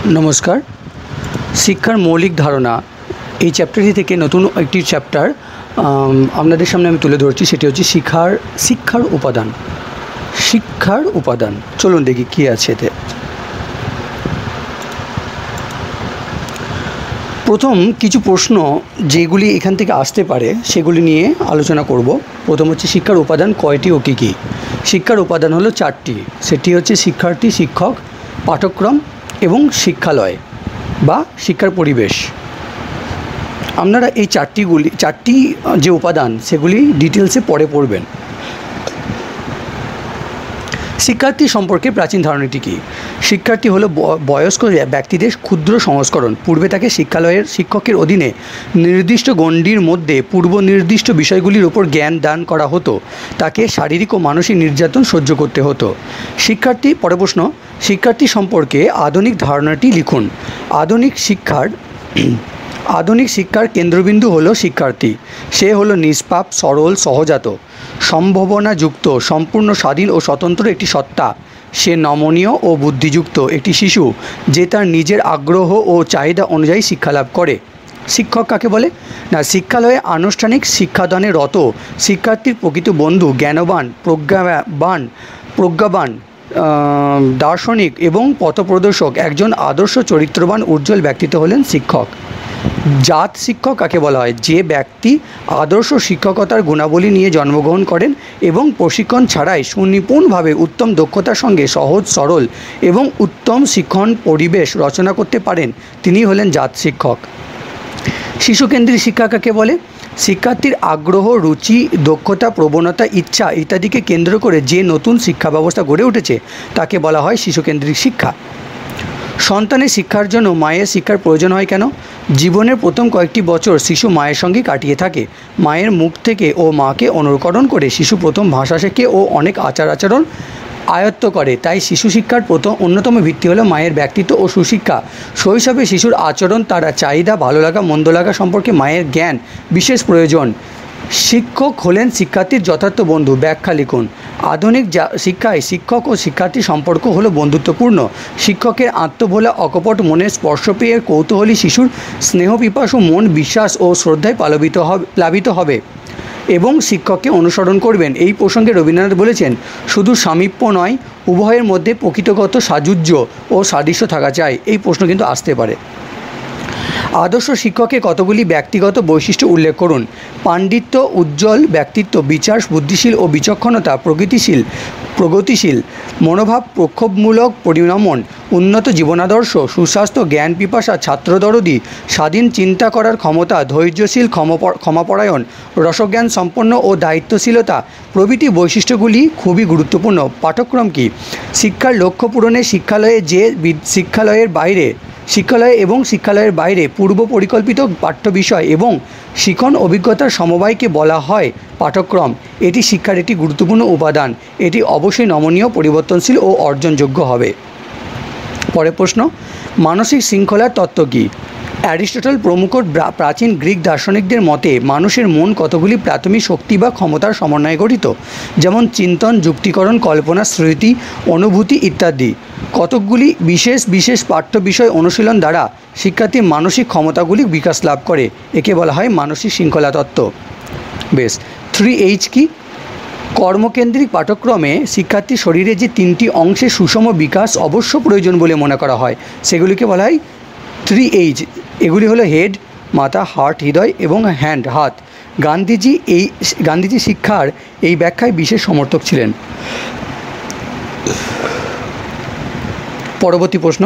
नमस्कार। शिक्षार मौलिक धारणा এই চ্যাপ্টারটি থেকে নতুন একটি চ্যাপ্টার আপনাদের সামনে আমি তুলে ধরছি। সেটি হচ্ছে শিক্ষার উপাদান। চলুন দেখি কী আছে এতে। প্রথম কিছু প্রশ্ন যেগুলি এখান থেকে আসতে পারে সেগুলি নিয়ে আলোচনা করব। প্রথম হচ্ছে শিক্ষার উপাদান কয়টি ও কী কী। শিক্ষার উপাদান হলো চারটি। সেটি হচ্ছে শিক্ষার্থী, শিক্ষক, পাঠ্যক্রম এবং শিক্ষালয় বা শিক্ষার পরিবেশ। আপনারা এই চারটি যে উপাদান সেগুলি ডিটেলসে পরে পড়বেন। শিক্ষার্থী সম্পর্কে প্রাচীন ধারণাটি কী? শিক্ষার্থী হলো বয়স্ক ব্যক্তিদের ক্ষুদ্র সংস্করণ। পূর্বে তাকে শিক্ষালয়ের শিক্ষকের অধীনে নির্দিষ্ট গণ্ডির মধ্যে পূর্ব নির্দিষ্ট বিষয়গুলির ওপর জ্ঞান দান করা হতো। তাকে শারীরিক ও মানসিক নির্যাতন সহ্য করতে হতো। পরের প্রশ্ন, শিক্ষার্থী সম্পর্কে আধুনিক ধারণাটি লিখুন। আধুনিক শিক্ষার কেন্দ্রবিন্দু হলো শিক্ষার্থী। সে হলো নিষ্পাপ, সরল, সহজাত, সম্ভাবনাযুক্ত, সম্পূর্ণ স্বাধীন ও স্বতন্ত্র একটি সত্তা। সে নমনীয় ও বুদ্ধিযুক্ত একটি শিশু যে তার নিজের আগ্রহ ও চাহিদা অনুযায়ী শিক্ষালাভ করে। শিক্ষক কাকে বলে? না, শিক্ষালয়ে আনুষ্ঠানিক শিক্ষাদানে রত শিক্ষার্থীর প্রকৃত বন্ধু, জ্ঞানবান, প্রজ্ঞাবান, দার্শনিক এবং পথপ্রদর্শক, একজন আদর্শ চরিত্রবান উজ্জ্বল ব্যক্তিত্ব হলেন শিক্ষক। জাত শিক্ষক কাকে বলা হয়? যে ব্যক্তি আদর্শ শিক্ষকতার গুণাবলী নিয়ে জন্মগ্রহণ করেন এবং প্রশিক্ষণ ছাড়াই সুনিপুণভাবে উত্তম দক্ষতার সঙ্গে সহজ, সরল এবং উত্তম শিক্ষণ পরিবেশ রচনা করতে পারেন, তিনি হলেন জাত শিক্ষক। শিশুকেন্দ্রিক শিক্ষা কাকে বলে? শিক্ষার্থীর আগ্রহ, রুচি, দক্ষতা, প্রবণতা, ইচ্ছা ইত্যাদিকে কেন্দ্র করে যে নতুন শিক্ষা ব্যবস্থা গড়ে উঠেছে তাকে বলা হয় শিশুকেন্দ্রিক শিক্ষা। সন্তানের শিক্ষার জন্য মায়ের শিক্ষার প্রয়োজন হয় কেন? জীবনের প্রথম কয়েকটি বছর শিশু মায়ের সঙ্গে কাটিয়ে থাকে। মায়ের মুখ থেকে ও মাকে অনুকরণ করে শিশু প্রথম ভাষা শেখে ও অনেক আচার-আচরণ আয়ত্ত করে। তাই শিশু শিক্ষার অন্যতম ভিত্তি হলো মায়ের ব্যক্তিত্ব ও সুশিক্ষা। শৈশবে শিশুর আচরণ, তারা চাহিদা, ভালো লাগা, মন্দ লাগা সম্পর্কে মায়ের জ্ঞান বিশেষ প্রয়োজন। শিক্ষক হলেন শিক্ষার্থীর যথার্থ বন্ধু। ব্যাখ্যা লিখুন। আধুনিক শিক্ষায় শিক্ষক ও শিক্ষার্থীর সম্পর্ক হলো বন্ধুত্বপূর্ণ। শিক্ষকের আত্মভোলা, অকপট মনের স্পর্শ পেয়ে কৌতূহলী শিশুর স্নেহপিপাসু মন বিশ্বাস ও শ্রদ্ধায় প্লাবিত হবে এবং শিক্ষককে অনুসরণ করবেন। এই প্রসঙ্গে রবীন্দ্রনাথ বলেছেন, শুধু সামীপ্য নয়, উভয়ের মধ্যে প্রকৃতগত সাযুজ্য ও সাদৃশ্য থাকা চাই। এই প্রশ্ন কিন্তু আসতে পারে। আদর্শ শিক্ষকের কতগুলি ব্যক্তিগত বৈশিষ্ট্য উল্লেখ করুন। পাণ্ডিত্য, উজ্জ্বল ব্যক্তিত্ব, বিচার বুদ্ধিশীল ও বিচক্ষণতা, প্রগতিশীল মনোভাব, প্রক্ষোভমূলক পরিণমন, উন্নত জীবনাদর্শ, সুস্বাস্থ্য, জ্ঞান পিপাসা, ছাত্রদরদি, স্বাধীন চিন্তা করার ক্ষমতা, ধৈর্যশীল, ক্ষমাপরায়ণ, রসজ্ঞান সম্পন্ন ও দায়িত্বশীলতা প্রভৃতি বৈশিষ্ট্যগুলি খুবই গুরুত্বপূর্ণ। পাঠ্যক্রম কী? শিক্ষার লক্ষ্য পূরণে শিক্ষালয়ে এবং শিক্ষালয়ের বাইরে পূর্ব পরিকল্পিত পাঠ্য বিষয় এবং শিখন অভিজ্ঞতার সমবায়কে বলা হয় পাঠ্যক্রম। এটি শিক্ষার একটি গুরুত্বপূর্ণ উপাদান। এটি অবশ্যই নমনীয়, পরিবর্তনশীল ও অর্জনযোগ্য হবে। পরের প্রশ্ন, মানসিক শৃঙ্খলার তত্ত্ব কী? অ্যারিস্টটল প্রমুখ প্রাচীন গ্রিক দার্শনিকদের মতে মানুষের মন কতগুলি প্রাথমিক শক্তি বা ক্ষমতার সমন্বয়ে গঠিত, যেমন চিন্তন, যুক্তিকরণ, কল্পনা, স্মৃতি, অনুভূতি ইত্যাদি। কতকগুলি বিশেষ পাঠ্য বিষয় অনুশীলন দ্বারা শিক্ষার্থী মানসিক ক্ষমতাগুলি বিকাশ লাভ করে। একে বলা হয় মানসিক শৃঙ্খলা তত্ত্ব। বেশ। 3H কি? কর্মকেন্দ্রিক পাঠ্যক্রমে শিক্ষার্থীর শরীরে যে তিনটি অংশের সুষম বিকাশ অবশ্য প্রয়োজন বলে মনে করা হয় সেগুলিকে বলা হয় 3H। এগুলি হলো হেড, মাথা, হার্ট, হৃদয় এবং হ্যান্ড, হাত। গান্ধীজি শিক্ষার এই ব্যাখ্যায় বিশেষ সমর্থক ছিলেন। পরবর্তী প্রশ্ন,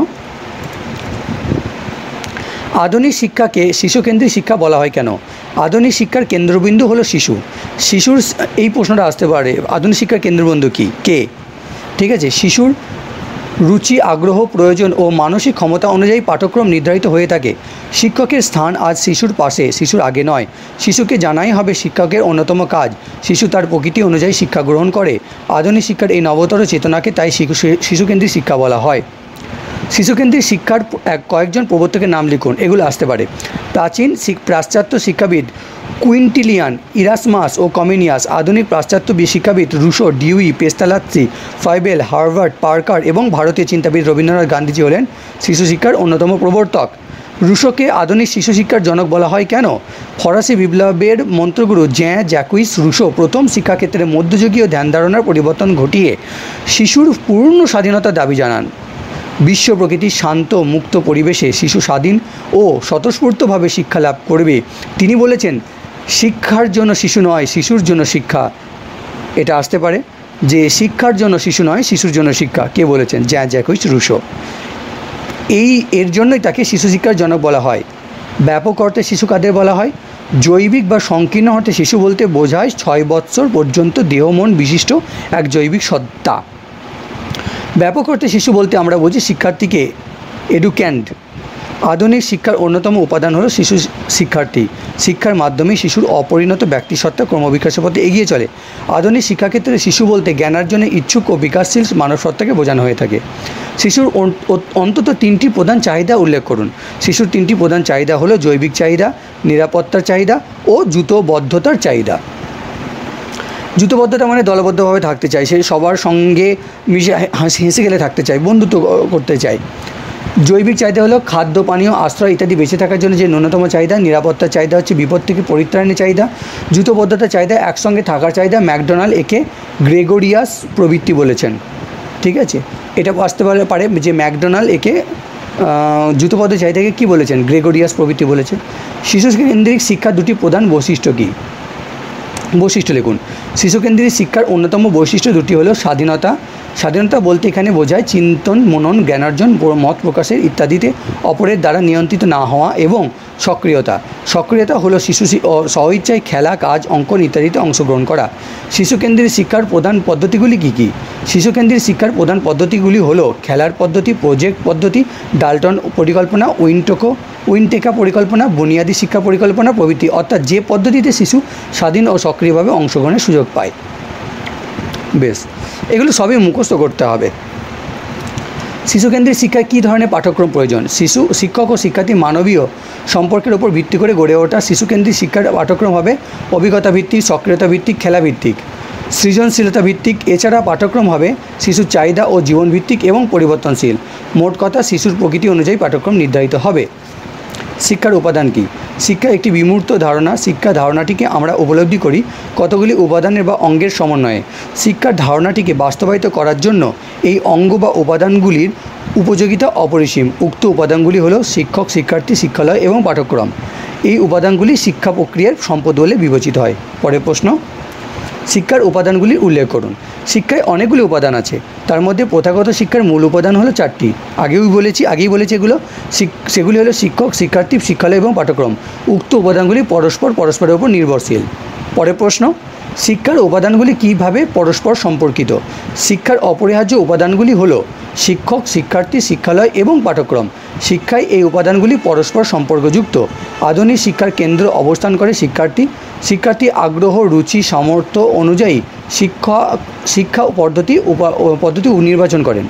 আধুনিক শিক্ষাকে শিশুকেন্দ্রিক শিক্ষা বলা হয় কেন? আধুনিক শিক্ষার কেন্দ্রবিন্দু হলো শিশুর এই প্রশ্নটা আসতে পারে, আধুনিক শিক্ষার কেন্দ্রবিন্দু কে? ঠিক আছে, শিশুর রুচি, আগ্রহ, প্রয়োজন ও মানসিক ক্ষমতা অনুযায়ী পাঠ্যক্রম নির্ধারিত হয়ে থাকে। শিক্ষকের স্থান আজ শিশুর পাশে, শিশুর আগে নয়। শিশুকে জানাই হবে শিক্ষকের অন্যতম কাজ। শিশু তার প্রকৃতি অনুযায়ী শিক্ষা গ্রহণ করে। আধুনিক শিক্ষার এই নবতর চেতনাকে তাই শিশুকেন্দ্রিক শিক্ষা বলা হয়। শিশুকেন্দ্রিক শিক্ষার কয়েকজন প্রবর্তকের নাম লিখুন। এগুলো আসতে পারে। পাশ্চাত্য শিক্ষাবিদ কুইন্টিলিয়ান, ইরাসমাস ও কমিনিয়াস। আধুনিক পাশ্চাত্য শিক্ষাবিদ Rousseau, Dewey, Pestalozzi, Froebel, Herbart, Parker এবং ভারতীয় চিন্তাবিদ রবীন্দ্রনাথ গান্ধীজি হলেন শিশু শিক্ষার অন্যতম প্রবর্তক। রুশোকে আধুনিক শিশু শিক্ষার জনক বলা হয় কেন? ফরাসি বিপ্লবের মন্ত্রগুরু জ্যাকুইস রুশো প্রথম শিক্ষাক্ষেত্রে মধ্যযুগীয় ধ্যান ধারণার পরিবর্তন ঘটিয়ে শিশুর পূর্ণ স্বাধীনতার দাবি জানান। বিশ্ব প্রকৃতির শান্ত মুক্ত পরিবেশে শিশু স্বাধীন ও স্বতঃস্ফূর্তভাবে শিক্ষা লাভ করবে। তিনি বলেছেন, শিক্ষার জন্য শিশু নয়, শিশুর জন্য শিক্ষা। এটা আসতে পারে যে শিক্ষার জন্য শিশু নয়, শিশুর জন্য শিক্ষা। কে বলেছেন? Jacques Rousseau. এর জন্যই তাকে শিশু শিক্ষার জনক বলা হয়। ব্যাপক অর্থে শিশু কাদের বলা হয়? জৈবিক বা সংকীর্ণ অর্থে শিশু বলতে বোঝায় 6 বৎসর পর্যন্ত দেহ মন বিশিষ্ট এক জৈবিক সত্তা। ব্যাপক অর্থে শিশু বলতে আমরা বুঝি শিক্ষার্থীকে, এডুক্যান্ড। আধুনিক শিক্ষার অন্যতম উপাদান হলো শিশু শিক্ষার্থী। শিক্ষার মাধ্যমে শিশুর অপরিণত ব্যক্তিসত্তা ক্রমবিকাশের পথে এগিয়ে চলে। আধুনিক শিক্ষাক্ষেত্রে শিশু বলতে জ্ঞানার্জনে ইচ্ছুক ও বিকাশশীল মানবসত্তাকে বোঝানো হয়ে থাকে। শিশুর অন্তত 3টি প্রধান চাহিদা উল্লেখ করুন। শিশুর 3টি প্রধান চাহিদা হলো জৈবিক চাহিদা, নিরাপত্তার চাহিদা ও জূতবদ্ধতার চাহিদা। জূতবদ্ধতা মানে দলবদ্ধভাবে থাকতে চায়, সে সবার সঙ্গে মিশে হেসে গেলে থাকতে চায়, বন্ধুত্ব করতে চায়। জৈবিক চাহিদা হলো খাদ্য, পানীয়, আশ্রয় ইত্যাদি বেঁচে থাকার জন্য যে ন্যূনতম চাহিদা। নিরাপত্তার চাহিদা হচ্ছে বিপদ থেকে পরিত্রাণের চাহিদা। জূতবদ্ধতার চাহিদা একসঙ্গে থাকার চাহিদা। ম্যাকডোনাল্ড একে গ্রেগরিয়াস প্রবৃত্তি বলেছেন। ঠিক আছে, এটা আসতে পারে যে ম্যাকডোনাল্ড একে জূতবদ্ধ চাহিদাকে কী বলেছেন? গ্রেগরিয়াস প্রবৃত্তি বলেছেন। শিশু কেন্দ্রিক শিক্ষার দুটি প্রধান বৈশিষ্ট্য কী? বৈশিষ্ট্য লিখুন। শিশুকেন্দ্রিক শিক্ষার অন্যতম বৈশিষ্ট্য দুটি হলো স্বাধীনতা। স্বাধীনতা বলতে এখানে বোঝায় চিন্তন, মনন, জ্ঞানার্জন, মত প্রকাশের ইত্যাদিতে অপরের দ্বারা নিয়ন্ত্রিত না হওয়া। এবং সক্রিয়তা। সক্রিয়তা হলো শিশু স্বইচ্ছায় খেলা, কাজ, অঙ্কন ইত্যাদিতে অংশগ্রহণ করা। শিশুকেন্দ্রিক শিক্ষার প্রধান পদ্ধতিগুলি কী কী? শিশুকেন্দ্রিক শিক্ষার প্রধান পদ্ধতিগুলি হলো খেলার পদ্ধতি, প্রজেক্ট পদ্ধতি, ডাল্টন পরিকল্পনা, উইনটেকা পরিকল্পনা, বুনিয়াদী শিক্ষা পরিকল্পনা প্রভৃতি। অর্থাৎ যে পদ্ধতিতে শিশু স্বাধীন ও সক্রিয়ভাবে অংশগ্রহণের সুযোগ পায়। বেশ, এগুলো সবই মুখস্থ করতে হবে। শিশুকেন্দ্রিক শিক্ষায় কী ধরনের পাঠ্যক্রম প্রয়োজন? শিক্ষক ও শিক্ষার্থী মানবীয় সম্পর্কের উপর ভিত্তি করে গড়ে ওঠা শিশুকেন্দ্রিক শিক্ষার পাঠ্যক্রম হবে অভিজ্ঞতা ভিত্তিক, সক্রিয়তা ভিত্তিক, খেলা ভিত্তিক, সৃজনশীলতা ভিত্তিক। এছাড়া পাঠ্যক্রম হবে শিশুর চাহিদা ও জীবন ভিত্তিক এবং পরিবর্তনশীল। মোট কথা, শিশুর প্রকৃতি অনুযায়ী পাঠ্যক্রম নির্ধারিত হবে। শিক্ষার উপাদান কী? শিক্ষা একটি বিমূর্ত ধারণা। শিক্ষা ধারণাটিকে আমরা উপলব্ধি করি কতগুলি উপাদানের বা অঙ্গের সমন্বয়ে। শিক্ষার ধারণাটিকে বাস্তবায়িত করার জন্য এই অঙ্গ বা উপাদানগুলির উপযোগিতা অপরিসীম। উক্ত উপাদানগুলি হলো শিক্ষক, শিক্ষার্থী, শিক্ষালয় এবং পাঠ্যক্রম। এই উপাদানগুলি শিক্ষা প্রক্রিয়ার সম্পদ বলে বিবেচিত হয়। পরের প্রশ্ন, শিক্ষার উপাদানগুলির উল্লেখ করুন। শিক্ষায় অনেকগুলি উপাদান আছে, তার মধ্যে প্রথাগত শিক্ষার মূল উপাদান হলো 4টি। আগেই বলেছি এগুলো। সেগুলি হলো শিক্ষক, শিক্ষার্থী, শিক্ষালয় এবং পাঠ্যক্রম। উক্ত উপাদানগুলি পরস্পরের উপর নির্ভরশীল। পরের প্রশ্ন, শিক্ষার উপাদানগুলি কীভাবে পরস্পর সম্পর্কিত? শিক্ষার অপরিহার্য উপাদানগুলি হলো শিক্ষক, শিক্ষার্থী, শিক্ষালয় এবং পাঠ্যক্রম। শিক্ষায় এই উপাদানগুলি পরস্পর সম্পর্কযুক্ত। আধুনিক শিক্ষার কেন্দ্র অবস্থান করে শিক্ষার্থী আগ্রহ, রুচি, সামর্থ্য অনুযায়ী শিক্ষা পদ্ধতি নির্বাচন করেন।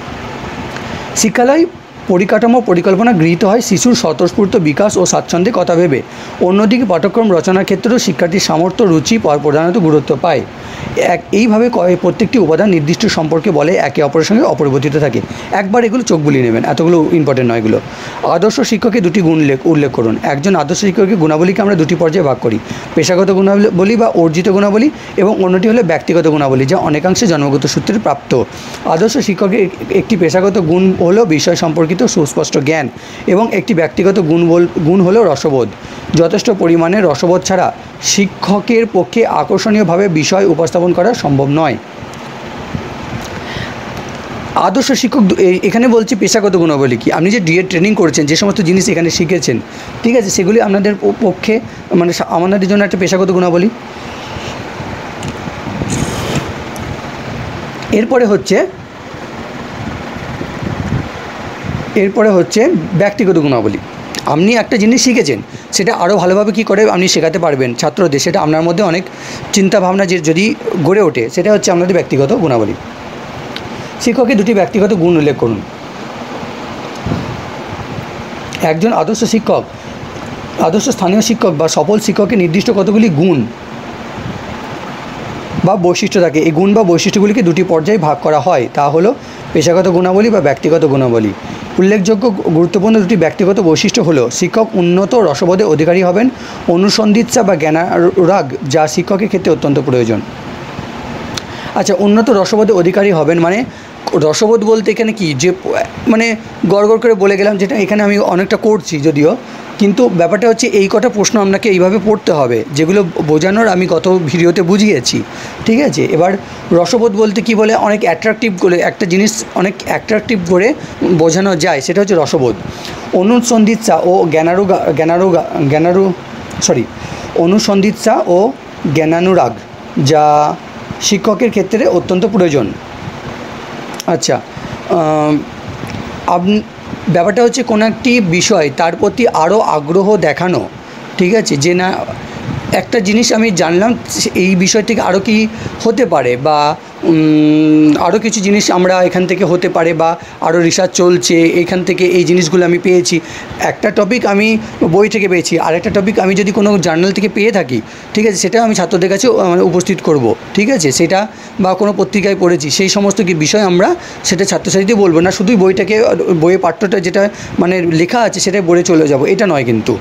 শিক্ষালয় পরিকল্পনা গৃহীত হয় শিশুর স্বতঃস্ফূর্ত বিকাশ ও স্বাচ্ছন্দ্যের কথা ভেবে। অন্যদিকে পাঠ্যক্রম রচনার ক্ষেত্রেও শিক্ষার্থীর সামর্থ্য, রুচি প্রধানত গুরুত্ব পায়। এইভাবে প্রত্যেকটি উপাদান নির্দিষ্ট সম্পর্কে বলে একে অপরের সঙ্গে অপরিবর্তিত থাকে। একবার এগুলো চোখ বুলিয়ে নেবেন, এতগুলো ইম্পর্টেন্ট নয় এগুলো। আদর্শ শিক্ষকের দুটি গুণ উল্লেখ করুন। একজন আদর্শ শিক্ষকের গুণাবলীকে আমরা দুটি পর্যায়ে ভাগ করি: পেশাগত গুণাবলী বা অর্জিত গুণাবলী, এবং অন্যটি হলো ব্যক্তিগত গুণাবলী, যা অনেকাংশে জন্মগত সূত্রে প্রাপ্ত। আদর্শ শিক্ষকের একটি পেশাগত গুণ হলো বিষয় সম্পর্কিত সুস্পষ্ট জ্ঞান, এবং একটি ব্যক্তিগত গুণ হলো রসবোধ। যথেষ্ট পরিমাণে রসবোধ ছাড়া শিক্ষকের পক্ষে আকর্ষণীয়ভাবে বিষয় উপস্থাপন করা সম্ভব নয়। আদর্শ শিক্ষক, এখানে বলছি পেশাগত গুণাবলী কি, আপনি যে ডিএড ট্রেনিং করেছেন, যে সমস্ত জিনিস এখানে শিখেছেন, ঠিক আছে, সেগুলি আপনাদের পক্ষে মানে আমাদের জন্য একটা পেশাগত গুণাবলী। এরপরে হচ্ছে ব্যক্তিগত গুণাবলী। আপনি একটা জিনিস শিখেছেন, সেটা আরও ভালোভাবে কী করে আপনি শেখাতে পারবেন ছাত্রদের, সেটা আপনার মধ্যে অনেক চিন্তাভাবনা যে যদি গড়ে ওঠে, সেটা হচ্ছে আপনাদের ব্যক্তিগত গুণাবলী। শিক্ষকের দুটি ব্যক্তিগত গুণ উল্লেখ করুন। একজন আদর্শ শিক্ষক আদর্শ স্থানীয় শিক্ষক বা সফল শিক্ষকের নির্দিষ্ট কতগুলি গুণ বা বৈশিষ্ট্য থাকে। এই গুণ বা বৈশিষ্ট্যগুলিকে দুটি পর্যায়ে ভাগ করা হয়, তা হলো পেশাগত গুণাবলী বা ব্যক্তিগত গুণাবলী। উল্লেখযোগ্য গুরুত্বপূর্ণ দুটি ব্যক্তিগত বৈশিষ্ট্য হলো শিক্ষক উন্নত রসবোধের অধিকারী হবেন, অনুসন্ধিৎসা বা জ্ঞানানুরাগ যা শিক্ষকের ক্ষেত্রে অত্যন্ত প্রয়োজন। আচ্ছা, উন্নত রসবোধের অধিকারী হবেন মানে রসবোধ বলতে এখানে কি, যে মানে গড়গড় করে বলে গেলাম, যেটা এখানে আমি অনেকটা করছি যদিও, কিন্তু ব্যাপারটা হচ্ছে এই কটা প্রশ্ন আপনাকে এইভাবে পড়তে হবে, যেগুলো বোঝানোর আমি গত ভিডিওতে বুঝিয়েছি, ঠিক আছে। এবার রসবোধ বলতে কি বলে, অনেক অ্যাট্রাকটিভ করে একটা জিনিস অনেক অ্যাট্রাকটিভ করে বোঝানো যায়, সেটা হচ্ছে রসবোধ। অনুসন্ধিৎসা ও অনুসন্ধিৎসা ও জ্ঞানানুরাগ যা শিক্ষকের ক্ষেত্রে অত্যন্ত প্রয়োজন। আচ্ছা, ব্যাপারটা হচ্ছে কোনো একটি বিষয় তার প্রতি আরও আগ্রহ দেখানো, ঠিক আছে, যে না একটা জিনিস আমি জানলাম, এই বিষয় থেকে আরও কি হতে পারে, বা আরও কিছু জিনিস আমরা এখান থেকে হতে পারে, বা আরও রিসার্চ চলছে, এখান থেকে এই জিনিসগুলো আমি পেয়েছি। একটা টপিক আমি বই থেকে পেয়েছি, আরেকটা টপিক আমি যদি কোনো জার্নাল থেকে পেয়ে থাকি, ঠিক আছে, সেটা আমি ছাত্রদের কাছে উপস্থিত করব, ঠিক আছে, সেটা বা কোনো পত্রিকায় পড়েছি, সেই সমস্ত বিষয় আমরা সেটা ছাত্রছাত্রীদের বলবো না, শুধুই বইটাকে, বইয়ের পাঠ্যটা যেটা মানে লেখা আছে সেটাই বলে চলে যাব, এটা নয়। কিন্তু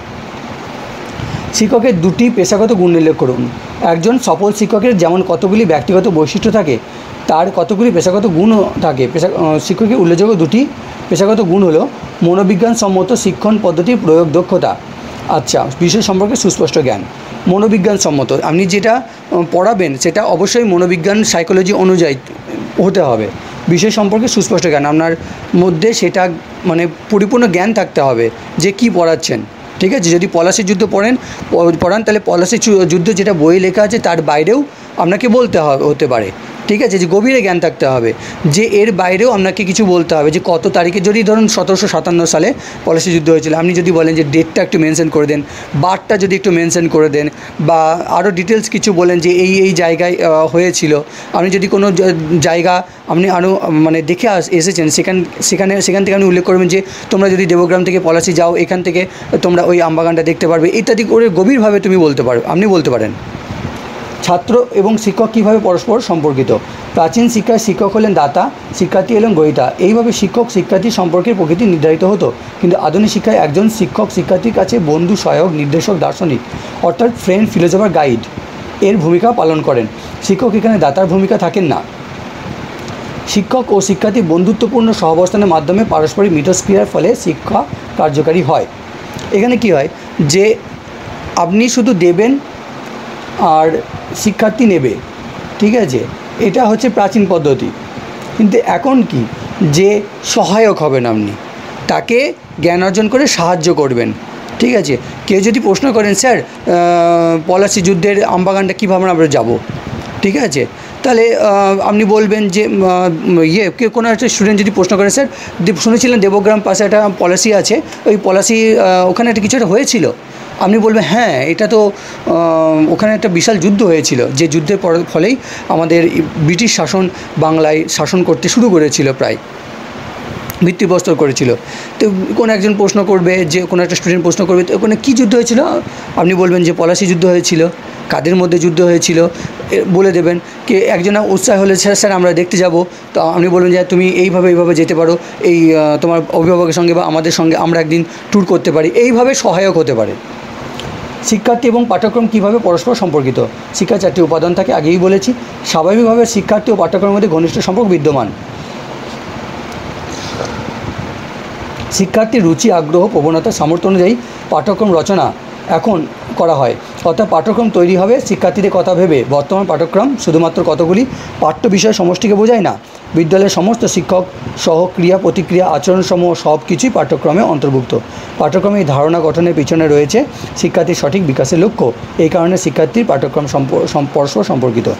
শিক্ষকের দুটি পেশাগত গুণ উল্লেখ করুন। একজন সফল শিক্ষকের যেমন কতগুলি ব্যক্তিগত বৈশিষ্ট্য থাকে, তার কতগুলি পেশাগত গুণও থাকে। শিক্ষকের উল্লেখযোগ্য দুটি পেশাগত গুণ হলো মনোবিজ্ঞানসম্মত শিক্ষণ পদ্ধতির প্রয়োগ দক্ষতা। আচ্ছা, বিষয় সম্পর্কে সুস্পষ্ট জ্ঞান। মনোবিজ্ঞানসম্মত, আপনি যেটা পড়াবেন সেটা অবশ্যই মনোবিজ্ঞান সাইকোলজি অনুযায়ী হতে হবে। বিষয় সম্পর্কে সুস্পষ্ট জ্ঞান, আপনার মধ্যে সেটা মানে পরিপূর্ণ জ্ঞান থাকতে হবে যে কী পড়াচ্ছেন, ঠিক আছে। যদি পলাশির যুদ্ধ পড়ান তাহলে পলাশির যুদ্ধ যেটা বইয়ে লেখা আছে তার বাইরেও আপনাকে বলতে হতে পারে, ঠিক আছে, যে গভীরে জ্ঞান থাকতে হবে, যে এর বাইরেও আপনাকে কিছু বলতে হবে, যে কত তারিখে, যদি ধরুন 1757 সালে পলাশি যুদ্ধ হয়েছিল, আপনি যদি বলেন যে ডেটটা একটু মেনশন করে দেন, বারটা যদি একটু মেনশন করে দেন, বা আরও ডিটেলস কিছু বলেন যে এই জায়গায় হয়েছিল, আপনি যদি কোনো জায়গা আপনি আরও মানে দেখে এসেছেন সেখান থেকে আপনি উল্লেখ করবেন যে তোমরা যদি দেবগ্রাম থেকে পলাশি যাও, এখান থেকে তোমরা ওই আমবাগানটা দেখতে পারবে, ইত্যাদি করে গভীরভাবে আপনি বলতে পারেন। ছাত্র এবং শিক্ষক কীভাবে পরস্পর সম্পর্কিত। প্রাচীন শিক্ষায় শিক্ষক হলেন দাতা, শিক্ষার্থী হলেন গ্রহীতা, এইভাবে শিক্ষক শিক্ষার্থী সম্পর্কের প্রকৃতি নির্ধারিত হতো। কিন্তু আধুনিক শিক্ষায় একজন শিক্ষক শিক্ষার্থীর কাছে বন্ধু, সহায়ক, নির্দেশক, দার্শনিক অর্থাৎ ফ্রেন্ড, ফিলোসফার, গাইড এর ভূমিকা পালন করেন। শিক্ষক এখানে দাতার ভূমিকা থাকেন না। শিক্ষক ও শিক্ষার্থী বন্ধুত্বপূর্ণ সহাবস্থানের মাধ্যমে পারস্পরিক মিথস্ক্রিয়ার ফলে শিক্ষা কার্যকারী হয়। এখানে কি হয়, যে আপনি শুধু দেবেন আর শিক্ষার্থী নেবে, ঠিক আছে, এটা হচ্ছে প্রাচীন পদ্ধতি। কিন্তু এখন কি, যে সহায়ক হবেন, আপনি তাকে জ্ঞান অর্জন করে সাহায্য করবেন, ঠিক আছে। কেউ যদি প্রশ্ন করেন, স্যার পলাশি যুদ্ধের আমবাগানটা কীভাবে আমরা যাব, ঠিক আছে, তাহলে আপনি বলবেন যে কেউ কোনো একটা স্টুডেন্ট যদি প্রশ্ন করে, স্যার শুনেছিলেন দেবগ্রাম পাশে একটা পলাশি আছে, ওই পলাশি ওখানে একটা কিছু একটা হয়েছিল, আপনি বলবেন হ্যাঁ, এটা তো ওখানে একটা বিশাল যুদ্ধ হয়েছিল, যে যুদ্ধের ফলেই আমাদের ব্রিটিশ শাসন বাংলায় শাসন করতে শুরু করেছিল, প্রায় ভিত্তিপ্রস্তর করেছিল। তো কোনো একজন প্রশ্ন করবে, যে কোনো একটা স্টুডেন্ট প্রশ্ন করবে, তো ওখানে কী যুদ্ধ হয়েছিল, আপনি বলবেন যে পলাশি যুদ্ধ হয়েছিল। কাদের মধ্যে যুদ্ধ হয়েছিল বলে দেবেন। কে একজন উৎসাহ হলে, স্যার আমরা দেখতে যাব, তো আপনি বলবেন যে তুমি এইভাবে যেতে পারো, এই তোমার অভিভাবকের সঙ্গে বা আমাদের সঙ্গে আমরা একদিন ট্যুর করতে পারি, এইভাবে সহায়ক হতে পারে। শিক্ষার্থী এবং পাঠ্যক্রম কীভাবে পরস্পর সম্পর্কিত। শিক্ষার চারটি উপাদান থাকে, আগেই বলেছি। স্বাভাবিকভাবে শিক্ষার্থী ও পাঠ্যক্রমের মধ্যে ঘনিষ্ঠ সম্পর্ক বিদ্যমান। শিক্ষার্থীর রুচি, আগ্রহ, প্রবণতা, সামর্থ্য অনুযায়ী পাঠ্যক্রম রচনা এখন করা হয়, অর্থাৎ পাঠ্যক্রম তৈরি হবে শিক্ষার্থীদের কথা ভেবে। বর্তমান পাঠ্যক্রম শুধুমাত্র কতগুলি পাঠ্য বিষয় সমষ্টিকে বোঝায় না, বিদ্যালয়ের সমস্ত শিক্ষক সহ ক্রিয়া, প্রতিক্রিয়া, আচরণসমূহ সব কিছুই পাঠ্যক্রমে অন্তর্ভুক্ত। পাঠ্যক্রমে এই ধারণা গঠনের পিছনে রয়েছে শিক্ষার্থীর সঠিক বিকাশের লক্ষ্য। এই কারণে শিক্ষার্থীর পাঠ্যক্রম পরস্পর সম্পর্কিত।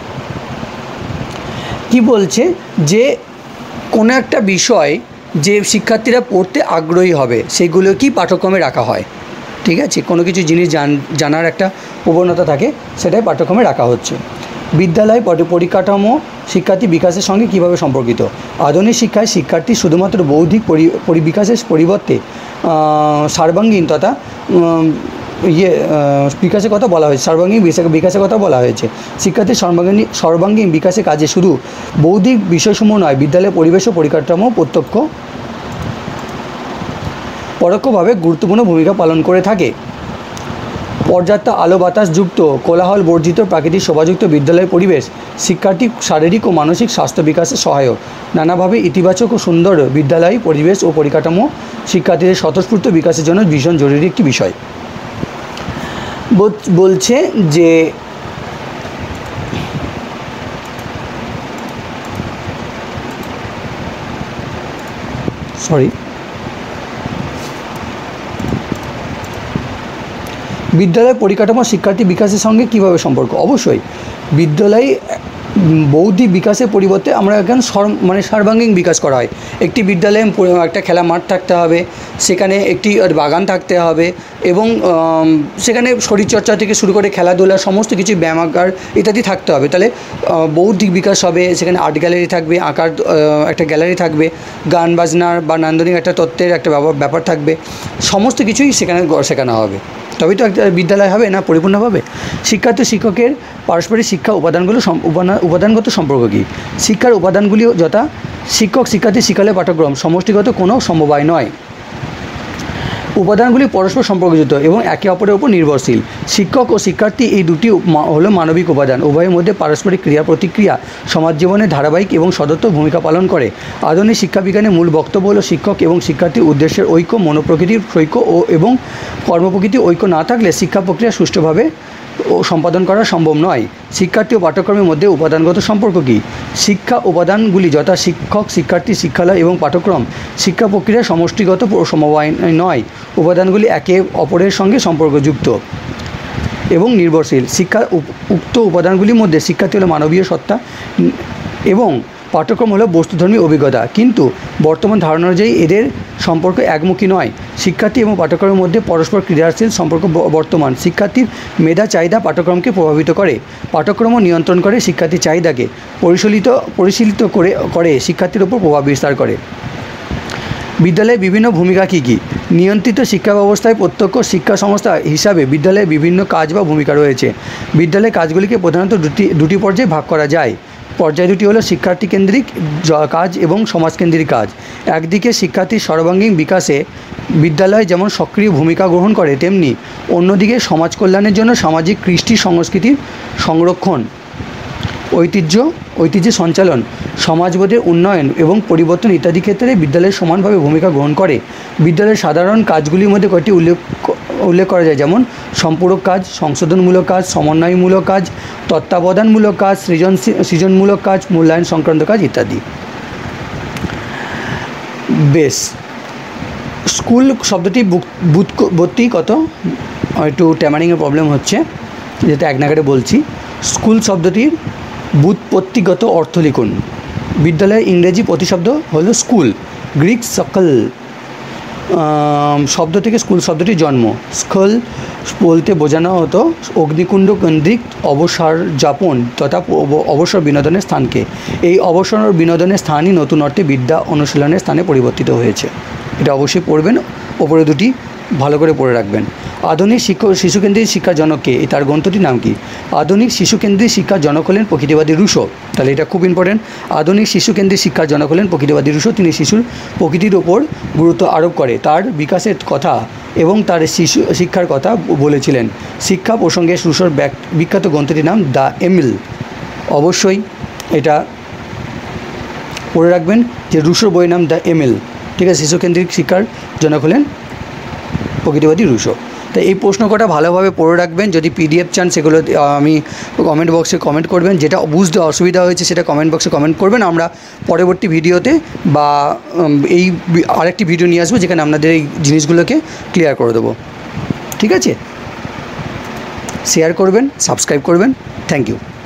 কি বলছে, যে কোনো একটা বিষয় যে শিক্ষার্থীরা পড়তে আগ্রহী হবে সেগুলো কি পাঠ্যক্রমে রাখা হয়, ঠিক আছে। কোনো কিছু জিনিস জানার একটা প্রবণতা থাকে, সেটাই পাঠ্যক্রমে রাখা হচ্ছে। বিদ্যালয় পরিকাঠামো শিক্ষার্থী বিকাশের সঙ্গে কীভাবে সম্পর্কিত। আধুনিক শিক্ষায় শিক্ষার্থী শুধুমাত্র বৌদ্ধিক বিকাশের পরিবর্তে সার্বাঙ্গীন তথা বিকাশের কথা বলা হয়েছে, সর্বাঙ্গীন বিকাশের কথা বলা হয়েছে। শিক্ষার্থীর সর্বাঙ্গীন বিকাশের কাজে শুধু বৌদ্ধিক বিষয়সমূহ নয়, বিদ্যালয়ের পরিবেশ ও পরিকাঠামো পরোক্ষভাবে গুরুত্বপূর্ণ ভূমিকা পালন করে থাকে। পর্যাপ্ত আলো বাতাস যুক্ত, কোলাহল বর্জিত, প্রাকৃতিক শোভাযুক্ত বিদ্যালয়ের পরিবেশ শিক্ষার্থীর শারীরিক ও মানসিক স্বাস্থ্য বিকাশে সহায়ক। নানাভাবে ইতিবাচক ও সুন্দর বিদ্যালয় পরিবেশ ও পরিকাঠামো শিক্ষার্থীদের স্বতঃস্ফূর্ত বিকাশের জন্য ভীষণ জরুরি একটি বিষয়। বলছে যে বিদ্যালয় পরিকাঠামো শিক্ষার্থী বিকাশের সঙ্গে কীভাবে সম্পর্ক? অবশ্যই বিদ্যালয় বৌদ্ধিক বিকাশের পরিবর্তে আমরা এখন সর্বাঙ্গীন বিকাশ করা হয়। একটি বিদ্যালয়ে একটা খেলা মাঠ থাকতে হবে, সেখানে একটি বাগান থাকতে হবে এবং সেখানে শরীরচর্চা থেকে শুরু করে খেলাধুলা সমস্ত কিছু ব্যায়ামাগার ইত্যাদি থাকতে হবে। তাহলে বৌদ্ধিক বিকাশ হবে। সেখানে আর্ট গ্যালারি থাকবে, আঁকার একটা গ্যালারি থাকবে, গান বাজনার বা নান্দনিক একটা তত্ত্বের একটা ব্যাপার থাকবে, সমস্ত কিছুই সেখানে শেখানো হবে। তবেই তো একটা বিদ্যালয় হবে না পরিপূর্ণভাবে। শিক্ষার্থী শিক্ষকের পারস্পরিক শিক্ষা উপাদানগত সম্পর্ক কী? শিক্ষার উপাদানগুলি যথা শিক্ষক শিক্ষার্থী শিক্ষালয় পাঠ্যক্রম সমষ্টিগত কোনো সমবায় নয়। উপাদানগুলি পরস্পর সম্পর্কযুক্ত এবং একে অপরের উপর নির্ভরশীল। শিক্ষক ও শিক্ষার্থী এই দুটি হলো মানবিক উপাদান। উভয়ের মধ্যে পারস্পরিক ক্রিয়া প্রতিক্রিয়া সমাজ জীবনে ধারাবাহিক এবং সদর্থক ভূমিকা পালন করে। আধুনিক শিক্ষাবিজ্ঞানের মূল বক্তব্য হলো শিক্ষক এবং শিক্ষার্থীর উদ্দেশ্যের ঐক্য, মনোপ্রকৃতির ঐক্য এবং কর্মপ্রকৃতির ঐক্য না থাকলে শিক্ষা প্রক্রিয়া সুষ্ঠুভাবে সম্পাদন করা সম্ভব নয়। শিক্ষার্থী ও পাঠ্যক্রমের মধ্যে উপাদানগত সম্পর্ক কী? শিক্ষা উপাদানগুলি যথা শিক্ষক শিক্ষার্থী শিক্ষালয় এবং পাঠ্যক্রম শিক্ষা প্রক্রিয়া সমষ্টিগত সমবায় নয়। উপাদানগুলি একে অপরের সঙ্গে সম্পর্কযুক্ত এবং নির্ভরশীল। উক্ত উপাদানগুলির মধ্যে শিক্ষার্থী হলো মানবীয় সত্তা এবং পাঠ্যক্রম হলো বস্তুধর্মী অভিজ্ঞতা, কিন্তু বর্তমান ধারণা অনুযায়ী এদের সম্পর্ক একমুখী নয়। শিক্ষার্থী এবং পাঠ্যক্রমের মধ্যে পরস্পর ক্রিয়াশীল সম্পর্ক বর্তমান। শিক্ষার্থীর মেধা চাহিদা পাঠ্যক্রমকে প্রভাবিত করে, পাঠ্যক্রমও নিয়ন্ত্রণ করে শিক্ষার্থীর চাহিদাকে, পরিশীলিত করে শিক্ষার্থীর ওপর প্রভাব বিস্তার করে। বিদ্যালয়ের বিভিন্ন ভূমিকা কী কী? নিয়ন্ত্রিত শিক্ষা ব্যবস্থায় প্রত্যক্ষ শিক্ষা সংস্থা হিসাবে বিদ্যালয়ে বিভিন্ন কাজ বা ভূমিকা রয়েছে। বিদ্যালয়ের কাজগুলিকে প্রধানত দুটি পর্যায়ে ভাগ করা যায়। পর্যায় দুটি হলো শিক্ষার্থী কেন্দ্রিক কাজ এবং সমাজকেন্দ্রিক কাজ। একদিকে শিক্ষার্থীর সর্বাঙ্গীন বিকাশে বিদ্যালয় যেমন সক্রিয় ভূমিকা গ্রহণ করে, তেমনি অন্যদিকে সমাজ কল্যাণের জন্য সামাজিক কৃষ্টি সংস্কৃতির সংরক্ষণ, ঐতিহ্যের সঞ্চালন, সমাজবোধের উন্নয়ন এবং পরিবর্তন ইত্যাদি ক্ষেত্রে বিদ্যালয় সমানভাবে ভূমিকা গ্রহণ করে। বিদ্যালয়ের সাধারণ কাজগুলির মধ্যে কয়েকটি উল্লেখ করা যায়, যেমন সম্পূরক কাজ, সংশোধনমূলক কাজ, সমন্বয়মূলক কাজ, তত্ত্বাবধানমূলক কাজ, সৃজনমূলক কাজ, মূল্যায়ন সংক্রান্ত কাজ ইত্যাদি। বেশ, স্কুল শব্দটি বুৎপত্তি কত একটু ট্যামারিংয়ের প্রবলেম হচ্ছে, যেটা এক নাগারে বলছি। স্কুল শব্দটির ব্যুৎপত্তিগত অর্থ লিখুন। বিদ্যালয়ের ইংরেজি প্রতিশব্দ হলো স্কুল, গ্রিক সকল শব্দ থেকে স্কুল শব্দটির জন্ম। স্কুল বলতে বোঝানো হতো অগ্নিকুণ্ড কেন্দ্রিক অবসর যাপন তথা অবসর বিনোদনের স্থানকে। এই অবসর বিনোদনের স্থানই নতুন অর্থে বিদ্যা অনুশীলনের স্থানে পরিবর্তিত হয়েছে। এটা অবশ্যই পড়বেন, ওপরে দুটি ভালো করে পড়ে রাখবেন। আধুনিক শিশুকেন্দ্রিক শিক্ষার জনক কে? তার গ্রন্থটির নাম কি? আধুনিক শিশুকেন্দ্রিক শিক্ষার জনক হলেন প্রকৃতিবাদী রুশো। তাহলে এটা খুব ইম্পর্টেন্ট। আধুনিক শিশুকেন্দ্রিক শিক্ষার জনক হলেন প্রকৃতিবাদী রুশো। তিনি শিশুর প্রকৃতির ওপর গুরুত্ব আরোপ করে তার বিকাশের কথা এবং তার শিক্ষার কথা বলেছিলেন। শিক্ষা প্রসঙ্গে রুশোর বিখ্যাত গ্রন্থটির নাম দ্য এমিল। অবশ্যই এটা পড়ে রাখবেন যে রুশোর বইয়ের নাম দ্য এমিল। ঠিক আছে, শিশুকেন্দ্রিক শিক্ষার জনক হলেন প্রকৃতিবাদী রুশো। তাই এই প্রশ্ন কটা ভালোভাবে পড়ে রাখবেন। যদি পিডিএফ চান সেগুলো আমি কমেন্ট বক্সে কমেন্ট করবেন। যেটা বুঝতে অসুবিধা হয়েছে সেটা কমেন্ট বক্সে কমেন্ট করবেন। আমরা পরবর্তী ভিডিওতে বা এই আরেকটি ভিডিও নিয়ে আসবো যেখানে আপনাদের এই জিনিসগুলোকে ক্লিয়ার করে দেবো। ঠিক আছে, শেয়ার করবেন, সাবস্ক্রাইব করবেন। Thank you.